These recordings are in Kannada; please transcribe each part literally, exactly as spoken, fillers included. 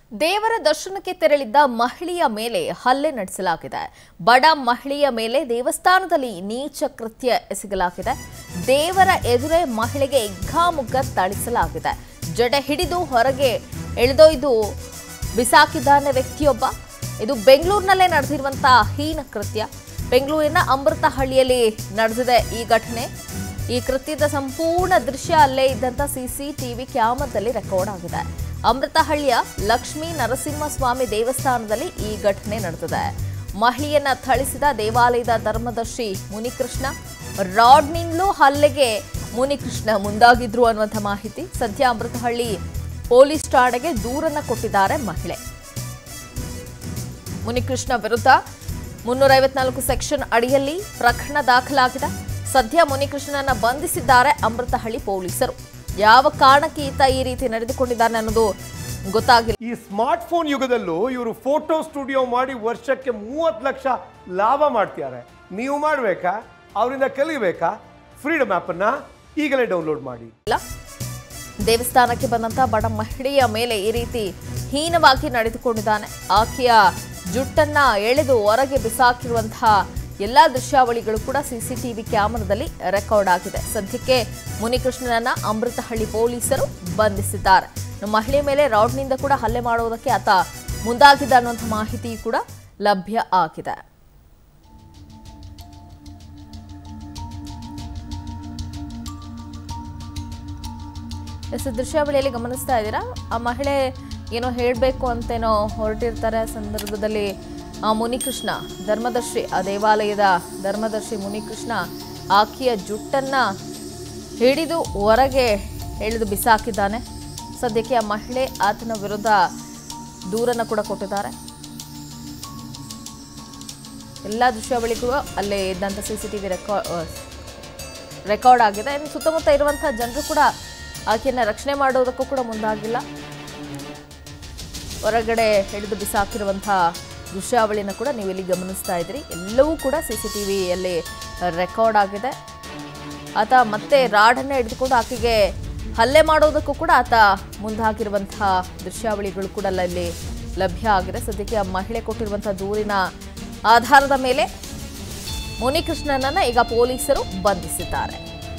ದೇವರ ದರ್ಶನಕ್ಕೆ ತೆರಳಿದ್ದ ಮಹಿಳೆಯ ಮೇಲೆ ಹಲ್ಲೆ ನಡೆಸಲಾಗಿದೆ. ಬಡ ಮಹಿಳೆಯ ಮೇಲೆ ದೇವಸ್ಥಾನದಲ್ಲಿ ನೀಚ ಕೃತ್ಯ ಎಸಗಲಾಗಿದೆ. ದೇವರ ಎದುರೇ ಮಹಿಳೆಗೆ ಹಿಗ್ಗಾಮುಗ್ಗ ಥಳಿಸಲಾಗಿದೆ. ಜಡೆ ಹಿಡಿದು ಹೊರಗೆ ಎಳೆದೊಯ್ದು ಬಿಸಾಕಿದ್ದಾನೆ ವ್ಯಕ್ತಿಯೊಬ್ಬ. ಇದು ಬೆಂಗಳೂರಿನಲ್ಲೇ ನಡೆದಿರುವಂತಹ ಹೀನ ಕೃತ್ಯ. ಬೆಂಗಳೂರಿನ ಅಮೃತಹಳ್ಳಿಯಲ್ಲಿ ನಡೆದಿದೆ ಈ ಘಟನೆ. ಈ ಕೃತ್ಯದ ಸಂಪೂರ್ಣ ದೃಶ್ಯ ಅಲ್ಲೇ ಇದ್ದಂತ ಸಿಸಿಟಿವಿ ಕ್ಯಾಮೆರಾದಲ್ಲಿ ರೆಕಾರ್ಡ್ ಆಗಿದೆ. ಅಮೃತಹಳ್ಳಿಯ ಲಕ್ಷ್ಮೀ ನರಸಿಂಹಸ್ವಾಮಿ ದೇವಸ್ಥಾನದಲ್ಲಿ ಈ ಘಟನೆ ನಡೆದಿದೆ. ಮಹಿಳೆಯನ್ನ ಥಳಿಸಿದ ದೇವಾಲಯದ ಧರ್ಮದರ್ಶಿ ಮುನಿಕೃಷ್ಣ. ರಾಡ್ನಿಂದಲೂ ಹಲ್ಲೆಗೆ ಮುನಿಕೃಷ್ಣ ಮುಂದಾಗಿದ್ರು ಅನ್ನುವಂಥ ಮಾಹಿತಿ. ಸದ್ಯ ಅಮೃತಹಳ್ಳಿ ಪೊಲೀಸ್ ಠಾಣೆಗೆ ದೂರನ್ನ ಕೊಟ್ಟಿದ್ದಾರೆ ಮಹಿಳೆ. ಮುನಿಕೃಷ್ಣ ವಿರುದ್ಧ ಮುನ್ನೂರ ಐವತ್ನಾಲ್ಕು ಸೆಕ್ಷನ್ ಅಡಿಯಲ್ಲಿ ಪ್ರಕರಣ ದಾಖಲಾಗಿದೆ. ಸದ್ಯ ಮುನಿಕೃಷ್ಣನನ್ನ ಬಂಧಿಸಿದ್ದಾರೆ ಅಮೃತಹಳ್ಳಿ ಪೊಲೀಸರು. ಯಾವ ಕಾರಣಕ್ಕೆ ಈತ ಈ ರೀತಿ ನಡೆದುಕೊಂಡಿದ್ದಾನೆ ಅನ್ನೋದು ಗೊತ್ತಾಗಿಲ್ಲ. ಈ ಸ್ಮಾರ್ಟ್ ಫೋನ್ ಯುಗದಲ್ಲೂ ಇವರು ಫೋಟೋ ಸ್ಟುಡಿಯೋ ಮಾಡಿ ವರ್ಷಕ್ಕೆ ಮೂವತ್ತು ಲಕ್ಷ ಲಾಭ ಮಾಡ್ತಿದ್ದಾರೆ. ನೀವು ಮಾಡಬೇಕಾ? ಅವರಿಂದ ಕಲಿಬೇಕಾ? ಫ್ರೀಡಮ್ ಆಪ್ ಅನ್ನ ಈಗಲೇ ಡೌನ್ಲೋಡ್ ಮಾಡಿ. ದೇವಸ್ಥಾನಕ್ಕೆ ಬಂದಂತ ಬಡ ಮಹಿಳೆಯ ಮೇಲೆ ಈ ರೀತಿ ಹೀನವಾಗಿ ನಡೆದುಕೊಂಡಿದ್ದಾನೆ. ಆಕೆಯ ಜುಟ್ಟನ್ನ ಎಳೆದು ಹೊರಗೆ ಬಿಸಾಕಿರುವಂತಹ ಎಲ್ಲಾ ದೃಶ್ಯಾವಳಿಗಳು ಕೂಡ ಸಿಸಿಟಿವಿ ಕ್ಯಾಮೆರಾದಲ್ಲಿ ರೆಕಾರ್ಡ್ ಆಗಿದೆ. ಸದ್ಯಕ್ಕೆ ಮುನಿಕೃಷ್ಣನನ್ನ ಅಮೃತಹಳ್ಳಿ ಪೊಲೀಸರು ಬಂಧಿಸಿದ್ದಾರೆ. ಮಹಿಳೆ ಮೇಲೆ ರಾಡ್ನಿಂದ ಕೂಡ ಹಲ್ಲೆ ಮಾಡುವುದಕ್ಕೆ ಆತ ಮುಂದಾಗಿದ್ದ ಅನ್ನುವಂಥ ಮಾಹಿತಿ ಕೂಡ ಲಭ್ಯ ಆಗಿದೆ. ಎಸ್ ದೃಶ್ಯಾವಳಿಯಲ್ಲಿ ಗಮನಿಸ್ತಾ ಇದ್ದೀರಾ, ಆ ಮಹಿಳೆ ಏನೋ ಹೇಳಬೇಕು ಅಂತೇನೋ ಹೊರಟಿರ್ತಾರೆ. ಸಂದರ್ಭದಲ್ಲಿ ಆ ಮುನಿಕೃಷ್ಣ ಧರ್ಮದರ್ಶಿ, ಆ ದೇವಾಲಯದ ಧರ್ಮದರ್ಶಿ ಮುನಿಕೃಷ್ಣ ಆಕೆಯ ಜುಟ್ಟನ್ನ ಹಿಡಿದು ಹೊರಗೆ ಎಳೆದು ಬಿಸಾಕಿದ್ದಾನೆ. ಸದ್ಯಕ್ಕೆ ಆ ಮಹಿಳೆ ಆತನ ವಿರುದ್ಧ ದೂರನ್ನು ಕೂಡ ಕೊಟ್ಟಿದ್ದಾರೆ. ಎಲ್ಲ ದೃಶ್ಯಾವಳಿಗಳು ಅಲ್ಲೇ ಇದ್ದಂಥ C C T V record record ಆಗಿದೆ. ಇನ್ನು ಸುತ್ತಮುತ್ತ ಇರುವಂಥ ಜನರು ಕೂಡ ಆಕೆಯನ್ನು ರಕ್ಷಣೆ ಮಾಡೋದಕ್ಕೂ ಕೂಡ ಮುಂದಾಗಿಲ್ಲ. ಹೊರಗಡೆ ಹಿಡಿದು ಬಿಸಾಕಿರುವಂಥ ದೃಶ್ಯಾವಳಿನ ಕೂಡ ನೀವು ಇಲ್ಲಿ ಗಮನಿಸ್ತಾ ಇದ್ದೀರಿ. ಎಲ್ಲವೂ ಕೂಡ ಸಿ ಸಿ ಟಿ ವಿಯಲ್ಲಿ ರೆಕಾರ್ಡ್ ಆಗಿದೆ. ಆತ ಮತ್ತೆ ರಾಡನ್ನು ಹಿಡಿದುಕೊಂಡು ಆಕೆಗೆ ಹಲ್ಲೆ ಮಾಡೋದಕ್ಕೂ ಕೂಡ ಆತ ಮುಂದಾಗಿರುವಂತಹ ದೃಶ್ಯಾವಳಿಗಳು ಕೂಡ ಅಲ್ಲಿ ಲಭ್ಯ ಆಗಿದೆ. ಸದ್ಯಕ್ಕೆ ಆ ಮಹಿಳೆ ಕೊಟ್ಟಿರುವಂತಹ ದೂರಿನ ಆಧಾರದ ಮೇಲೆ ಮುನಿಕೃಷ್ಣನನ್ನ ಈಗ ಪೊಲೀಸರು ಬಂಧಿಸಿದ್ದಾರೆ.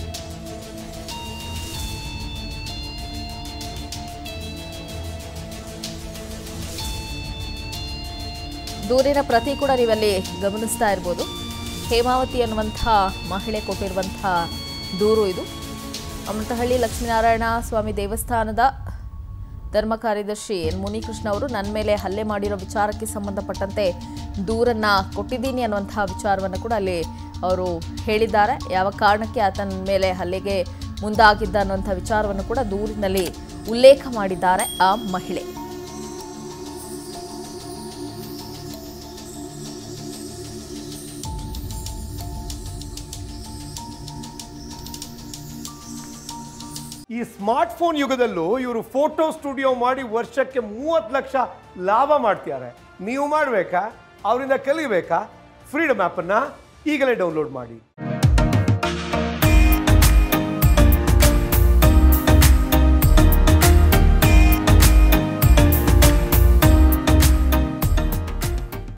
ದೂರಿನ ಪ್ರತಿ ಕೂಡ ನೀವಲ್ಲಿ ಗಮನಿಸ್ತಾ ಇರ್ಬೋದು. ಹೇಮಾವತಿ ಅನ್ನುವಂಥ ಮಹಿಳೆ ಕೊಟ್ಟಿರುವಂಥ ದೂರು ಇದು. ಅಮೃತಹಳ್ಳಿ ಲಕ್ಷ್ಮೀನಾರಾಯಣ ಸ್ವಾಮಿ ದೇವಸ್ಥಾನದ ಧರ್ಮ ಕಾರ್ಯದರ್ಶಿ ಎನ್ ಮುನಿಕೃಷ್ಣ ಅವರು ನನ್ನ ಮೇಲೆ ಹಲ್ಲೆ ಮಾಡಿರೋ ವಿಚಾರಕ್ಕೆ ಸಂಬಂಧಪಟ್ಟಂತೆ ದೂರನ್ನ ಕೊಟ್ಟಿದ್ದೀನಿ ಅನ್ನುವಂತಹ ವಿಚಾರವನ್ನು ಕೂಡ ಅಲ್ಲಿ ಅವರು ಹೇಳಿದ್ದಾರೆ. ಯಾವ ಕಾರಣಕ್ಕೆ ಆತನ ಮೇಲೆ ಹಲ್ಲೆಗೆ ಮುಂದಾಗಿದ್ದ ಅನ್ನುವಂಥ ವಿಚಾರವನ್ನು ಕೂಡ ದೂರಿನಲ್ಲಿ ಉಲ್ಲೇಖ ಮಾಡಿದ್ದಾರೆ ಆ ಮಹಿಳೆ. ಈ ಸ್ಮಾರ್ಟ್ ಫೋನ್ ಯುಗದಲ್ಲೂ ಇವರು ಫೋಟೋ ಸ್ಟುಡಿಯೋ ಮಾಡಿ ವರ್ಷಕ್ಕೆ ಮೂವತ್ತು ಲಕ್ಷ ಲಾಭ ಮಾಡ್ತಿದ್ದಾರೆ. ನೀವು ಮಾಡಬೇಕಾ? ಅವರಿಂದ ಕಲಿಬೇಕಾ? ಫ್ರೀಡಮ್ ಆಪ್ ಅನ್ನ ಈಗಲೇ ಡೌನ್ಲೋಡ್ ಮಾಡಿ.